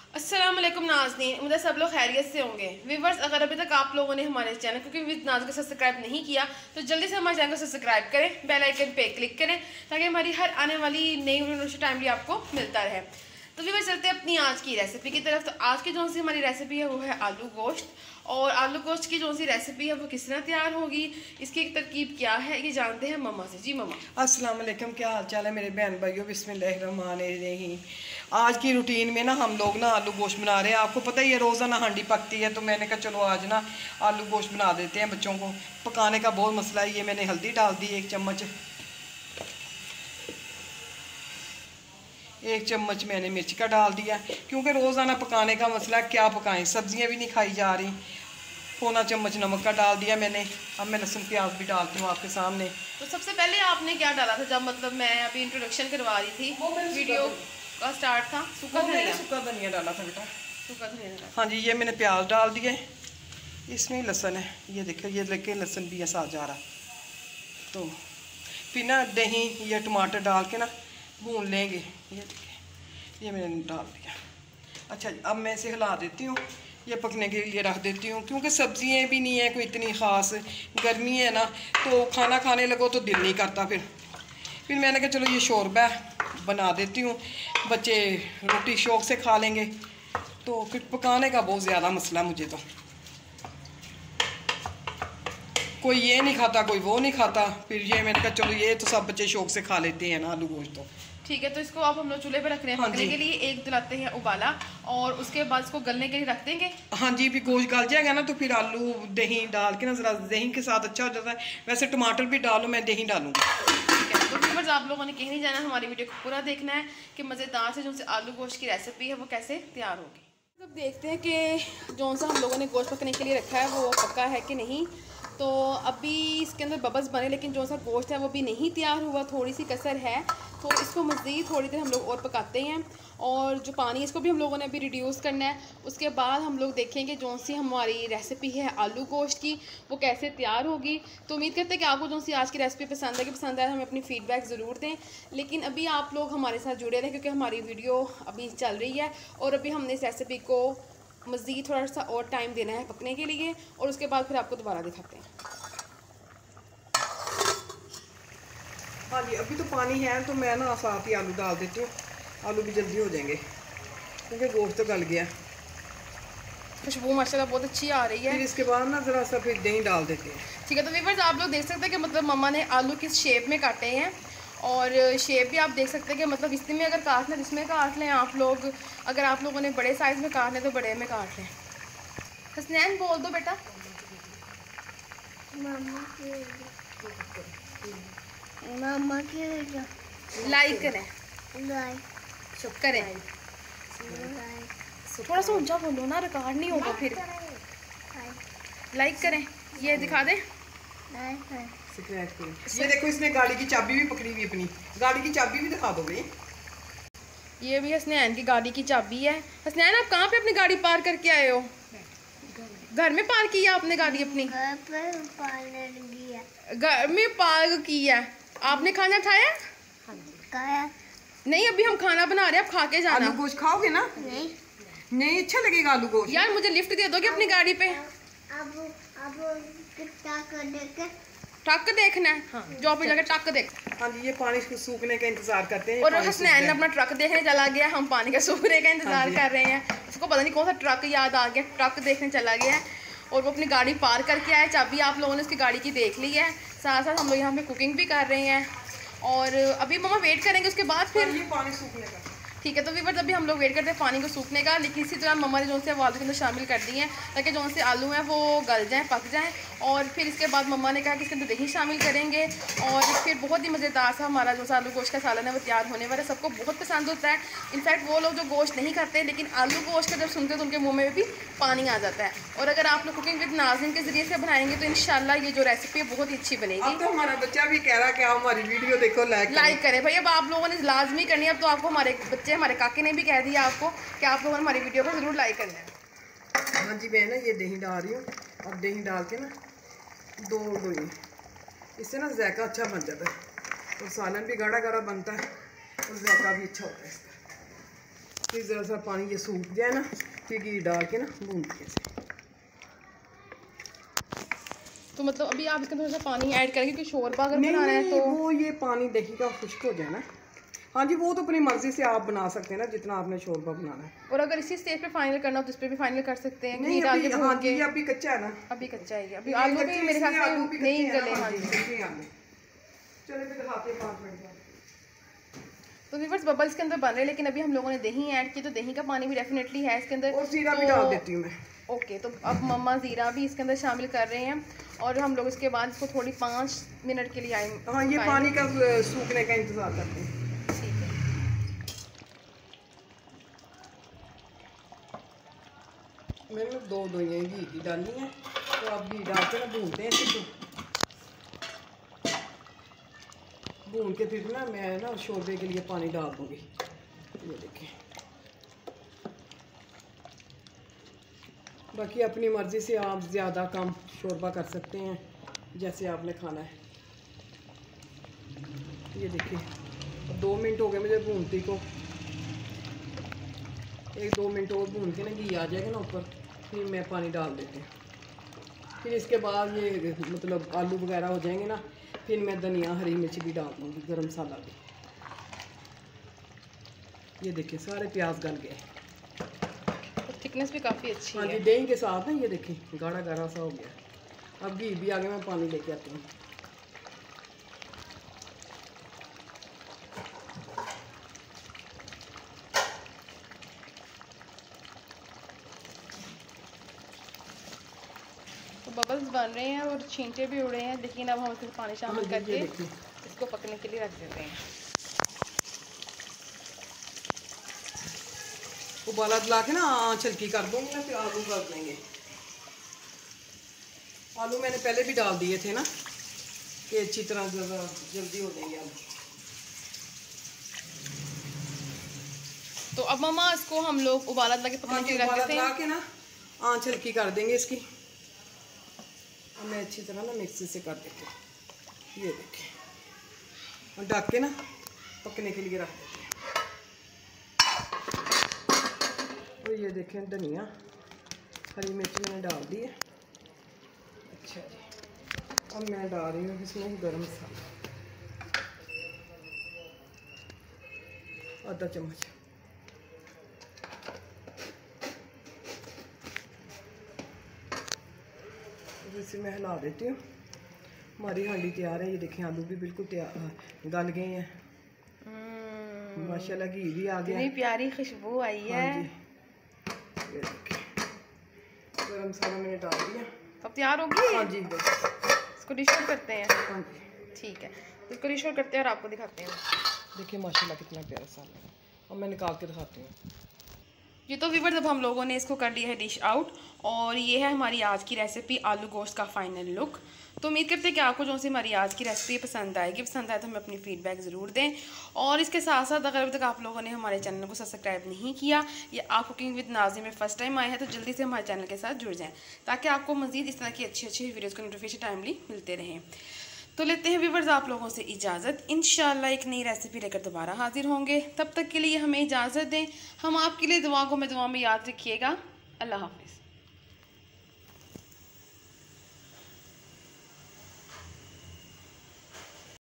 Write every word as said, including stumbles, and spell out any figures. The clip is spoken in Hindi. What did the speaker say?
अस्सलाम वालेकुम नाज़रीन, मुझे सब लोग खैरियत से होंगे। व्यूवर्स, अगर अभी तक आप लोगों ने हमारे चैनल कुकिंग विद नाज़ को सब्सक्राइब नहीं किया तो जल्दी से हमारे चैनल को सब्सक्राइब करें, बेल आइकन पे क्लिक करें ताकि हमारी हर आने वाली नई वीडियो टाइमली आपको मिलता रहे। तो व्यूवर्स, चलते हैं अपनी आज की रेसिपी की तरफ। तो आज की जो सी हमारी रेसिपी है वो है आलू गोश्त। और आलू गोश्त की जो सी रेसिपी है वो किस तरह तैयार होगी, इसकी एक तरकीब क्या है, ये जानते हैं मम्मा से। जी मम्मा। अस्सलाम वालेकुम, क्या हाल चाल है मेरे बहन भाइयों। बिस्मिल्लाहिर्रहमानिर्रहीम। आज की रूटीन में ना हम लोग ना आलू गोश्त बना रहे हैं। आपको पता ही है रोज़ाना हांडी पकती है, तो मैंने कहा चलो आज ना आलू गोश्त बना देते हैं। बच्चों को पकाने का बहुत मसला है। ये मैंने हल्दी डाल दी एक चम्मच, एक चम्मच मैंने मिर्च का डाल दिया, क्योंकि रोज़ाना पकाने का मसला, क्या पकाएं, सब्जियां भी नहीं खाई जा रही। पौना चम्मच नमक का डाल दिया मैंने। अब मैं लहसुन प्याज भी डालती हूँ आपके सामने। तो सबसे पहले आपने क्या डाला था जब मतलब मैं अभी इंट्रोडक्शन करवा रही थी, वीडियो का स्टार्ट था? सूखा धनिया। सूखा धनिया डाला था बेटा। सूखा धनिया डाला। हाँ जी, ये मैंने प्याज डाल दिए। इसमें लहसुन है, ये देखो, ये लेके लहसुन भी ऐसा जा रहा। तो फिर ना दही या टमाटर डाल के ना भून लेंगे। ये देखिए, ये मैंने डाल दिया। अच्छा, अब मैं इसे हिला देती हूँ, ये पकने के लिए रख देती हूँ, क्योंकि सब्जियाँ भी नहीं है कोई इतनी ख़ास। गर्मी है ना, तो खाना खाने लगो तो दिल नहीं करता। फिर फिर मैंने कहा चलो ये शोरबा बना देती हूँ, बच्चे रोटी शौक से खा लेंगे। तो फिर पकाने का बहुत ज़्यादा मसला मुझे। तो कोई ये नहीं खाता, कोई वो नहीं खाता। फिर ये मैंने कहा चलो ये तो सब बच्चे शौक से खा लेते हैं ना आलू गोश्त। तो ठीक है, तो इसको आप हम लोग चूल्हे पे रख रहे हैं पकने के लिए। एक दिलाते हैं उबाला और उसके बाद इसको गलने के लिए रख देंगे। हाँ जी, भी गोश्त गल जाएगा ना तो फिर आलू दही डाल के ना ज़रा दही के साथ अच्छा हो जाता है। वैसे टमाटर भी डालो, मैं दही डालूंगी। ठीक है, तो व्यूअर्स, आप लोगों ने कहीं नहीं जाना, हमारी वीडियो को पूरा देखना है कि मज़ेदार से जो से आलू गोश्त की रेसिपी है वो कैसे तैयार होगी। अब देखते हैं कि जो सा हम लोगों ने गोश्त पकने के लिए रखा है वो पका है कि नहीं। तो अभी इसके अंदर बबल्स बने, लेकिन जो सा गोश्त है वो भी नहीं तैयार हुआ, थोड़ी सी कसर है। तो इसको मज़ीद थोड़ी देर हम लोग और पकाते हैं। और जो पानी इसको भी हम लोगों ने अभी रिड्यूस करना है। उसके बाद हम लोग देखेंगे जो सी हमारी रेसिपी है आलू गोश्त की वो कैसे तैयार होगी। तो उम्मीद करते हैं कि आपको जो सी आज की रेसिपी पसंद है कि पसंद आए, हमें अपनी फ़ीडबैक ज़रूर दें। लेकिन अभी आप लोग हमारे साथ जुड़े रहें, क्योंकि हमारी वीडियो अभी चल रही है और अभी हमने इस रेसिपी को मज़ीद थोड़ा सा और टाइम देना है पकने के लिए, और उसके बाद फिर आपको दोबारा दिखाते हैं। हाँ जी, अभी तो पानी है तो मैं ना साथ ही आलू डाल देती हूँ। आलू भी जल्दी हो जाएंगे क्योंकि गोश्त तो गल गया। खुशबू माशाल्लाह बहुत अच्छी आ रही है। फिर इसके बाद ना ज़रा सा फिर दही डाल देते हैं। ठीक है, तो व्यूअर्स, आप लोग देख सकते हैं कि मतलब मम्मा ने आलू किस शेप में काटे हैं। और शेप भी आप देख सकते हैं कि मतलब इसमें में अगर काटना है जिसमें काट लें आप लोग। अगर आप लोगों ने बड़े साइज़ में काटना है तो बड़े में काट लें। हसनैन बोल दो बेटा। मामा के लाइक करें, लाइक करें। थोड़ा सा ऊंचा बोलो ना, रिकॉर्ड नहीं होगा फिर। लाइक करें, ये दिखा दें। ये देखो, इसने गाड़ी की चाबी भी पकड़ी हुई अपनी। गाड़ी की चाबी भी दिखा दो भाई। ये भी हसनैन की गाड़ी की चाबी है। हसनैन, आप कहाँ पे अपनी गाड़ी पार करके आए हो? घर में पार्क किया आपने गाड़ी अपनी? घर पर पार्लर गया। घर में पार्क किया। आपने खाना खाया? खाया नहीं, अभी हम खाना बना रहे हैं, आप खा के जाना। आलू गोश्त खाओगे ना? नहीं। नहीं अच्छा लगेगा आलू गोश्त। यार मुझे लिफ्ट दे दोगे अपनी गाड़ी पे? अब अब कितना कर देके टक देखना है। हाँ, जो पे जाके टक देख। हाँ जी, ये पानी को सूखने का इंतजार करते हैं। और हसनैन अपना ट्रक देखने चला गया, हम पानी का सूखने का इंतजार हाँ कर रहे हैं। उसको पता नहीं कौन सा ट्रक याद आ गया, ट्रक देखने चला गया है और वो अपनी गाड़ी पार करके आया। चाबी आप लोगों ने उसकी गाड़ी की देख ली है। साथ साथ हम लोग यहाँ पे कुकिंग भी कर रहे हैं और अभी मम्मा वेट करेंगे उसके बाद फिर ये पानी सूखने का। ठीक है, तो व्यूअर्स, अभी हम लोग वेट करते हैं पानी को सूखने का। लेकिन इसी तरह मम्मा ने जो से वो आलू के अंदर शामिल कर दिए हैं ताकि जो से आलू हैं वो गल जाएं, पक जाएं। और फिर इसके बाद मम्मा ने कहा कि इसके अंदर दही शामिल करेंगे और फिर बहुत ही मज़ेदार सा हमारा जो आलू गोश्त का सालन है वो तैयार होने वाला है। सबको बहुत पसंद होता है। इनफैक्ट वो लोग जो गोश्त नहीं खाते लेकिन आलू गोश्त का जब सुनते हैं तो उनके मुँह में भी पानी आ जाता है। और अगर आप लोग कुकिंग विद नाज़रीन के ज़रिए से बनाएंगे तो इंशाल्लाह ये जो रेसिपी है बहुत ही अच्छी बनेगी। अब तो हमारा बच्चा भी कह रहा कि आप हमारी वीडियो देखो, लाइक लाइक करें भाई। अब आप लोगों ने लाजमी करनी है। अब तो आपको हमारे बच्चे, हमारे काके ने भी कह दिया आपको कि आप लोगों ने हमारी वीडियो को ज़रूर लाइक करना है। हाँ जी, मैं ना ये दही डाल रही हूँ और दही डाल के ना दो दो इससे ना जायका अच्छा बन जाता है। और सालन भी गाढ़ा गाढ़ा बनता है और जायका भी अच्छा होता है इसका। फिर ज़रा सा पानी ये सूख जाए ना, फिर घी डाल के ना भून के से। तो मतलब अभी आप इसका थोड़ा सा पानी ऐड करेंगे क्योंकि शोरबा अगर नहीं, बनाना है नहीं, तो वो ये पानी देखिएगा खुश्क हो जाए ना। हाँ जी, वो तो अपनी मर्जी से आप बना सकते हैं ना, जितना आपने शोरबा बनाना है। और अगर इसी स्टेज पे फाइनल करना हो तो इस पे भी फाइनल कर सकते हैं। नहीं, डाल अभी, के हाँ भून जी, के अभी कच्चा है ना, अभी कच्चा है, अभी ये आलू भी कच्चे, मेरे ख्याल इसलिए से आलू भी नहीं कच्चे हैं, गले। हाँ हाँ जी, जी, कच्चे आलू। चलो फिर दिखाते हैं पाँच मिनट बाद। तो व्यूअर्स बबल्स के अंदर बन रहे हैं, लेकिन अभी हम लोगों ने दही ऐड की तो दही का पानी भी डेफिनेटली है इसके अंदर, और जीरा तो भी डाल देती हूँ मैं। ओके, तो अब मम्मा ज़ीरा भी इसके अंदर शामिल कर रहे हैं और हम लोग इसके बाद इसको थोड़ी पाँच मिनट के लिए आए। हाँ, ये पानी का सूखने का इंतज़ार करते हैं। ठीक है। मैंने दो दोइयाँ घी की डालनी है, तो आप घी डाल के ना भूनते हैं इसको। भून के फिर ना मैं ना शोरबे के लिए पानी डाल दूँगी। ये देखिए, बाकी अपनी मर्ज़ी से आप ज़्यादा कम शोरबा कर सकते हैं जैसे आपने खाना है। ये देखिए, दो मिनट हो गए मुझे भूनती को, एक दो मिनट और भून के ना घी आ जाएगा ना ऊपर, फिर मैं पानी डाल देती हूँ। फिर इसके बाद ये मतलब आलू वगैरह हो जाएंगे ना, फिर मैं धनिया हरी मिर्च भी डाल दूँगी, गरम मसाला भी। ये देखिए सारे प्याज गल गए, थिकनेस भी काफ़ी अच्छी हाँ है। जी, दही के साथ ना ये देखिए गाढ़ा गाढ़ा सा हो गया। अब घी भी आगे मैं पानी लेके आती हूँ। तो बबल्स बन रहे हैं और छींटे भी उड़ रहे हैं, लेकिन अब हम इसमें पानी शामिल हाँ, करके ये देखिए इसको पकने के लिए रख देते हैं। उबाला दिला के ना आँच हल्की कर दूँगी ना, फिर आलू कर देंगे। आलू मैंने पहले भी डाल दिए थे ना, कि अच्छी तरह ज़रा जल्दी हो जाएंगे आलू। तो अब मम्मा इसको हम लोग उबाला दिला के हाँ पकने के जी, लिए रख उबाला देते दिला हैं। के ना आँच हल्की कर देंगे इसकी। और मैं अच्छी तरह ना मिक्सी से कर देती हूँ। ये देखिए, और ढक के ना पकने के लिए रख देते हैं। और ये देखें धनिया हरी मिर्च मैंने डाल दी है। अच्छा जी, अब मैं डाल रही हूँ इसमें गरम मसाला आधा चम्मच। इसे मैं हिला देती हूँ। हमारी हांडी तैयार है। ये देखें आलू भी बिल्कुल तैयार गल गए हैं। माशाल्लाह घी भी आ गया। इतनी प्यारी खुशबू आई है। हाँ जी, ये देखें गरम मसाला मैंने डाल दिया। अब तैयार होगी। हाँ जी, बस इसको डिश आउट करते हैं। हाँ जी, ठीक है, इसको डिश आउट करते हैं और आपको दिखाते हैं। देखिए माशाल्लाह कितना प्यारा सा लगा। और मैं निकाल के दिखाती हूँ। ये तो व्यूअर्स अब हम लोगों ने इसको कर लिया है डिश आउट, और ये है हमारी आज की रेसिपी आलू गोश्त का फाइनल लुक। तो उम्मीद करते हैं कि आपको जो सी हमारी आज की रेसिपी पसंद आएगी। पसंद आए तो हमें अपनी फीडबैक ज़रूर दें। और इसके साथ साथ अगर अभी तक आप लोगों ने हमारे चैनल को सब्सक्राइब नहीं किया या आप कुकिंग विद नाज़िम में फर्स्ट टाइम आए हैं तो जल्दी से हमारे चैनल के साथ जुड़ जाएँ, ताकि आपको मज़ीद इस तरह की अच्छी अच्छी वीडियोज़ के नोटिफिकेशन टाइमली मिलते रहें। तो लेते हैं व्यूअर्स आप लोगों से इजाज़त। इंशाल्लाह एक नई रेसिपी लेकर दोबारा हाजिर होंगे। तब तक के लिए हमें इजाज़त दें। हम आपके लिए दुआ को में दुआ में याद रखिएगा। अल्लाह हाफिज़।